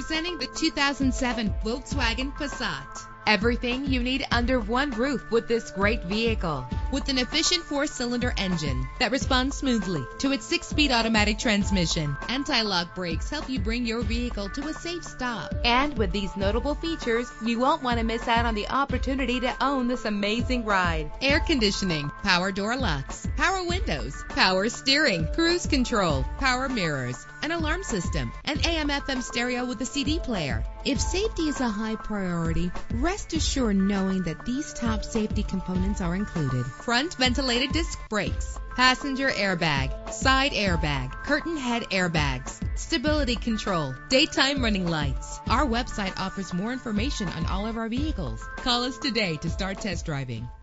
Presenting the 2007 Volkswagen Passat. Everything you need under one roof with this great vehicle. With an efficient 4-cylinder engine that responds smoothly to its 6-speed automatic transmission. Anti-lock brakes help you bring your vehicle to a safe stop. And with these notable features, you won't want to miss out on the opportunity to own this amazing ride. Air conditioning, power door locks, power windows, power steering, cruise control, power mirrors, an alarm system, an AM/FM stereo with a CD player. If safety is a high priority, rest assured knowing that these top safety components are included. Front ventilated disc brakes, passenger airbag, side airbag, curtain head airbags, stability control, daytime running lights. Our website offers more information on all of our vehicles. Call us today to start test driving.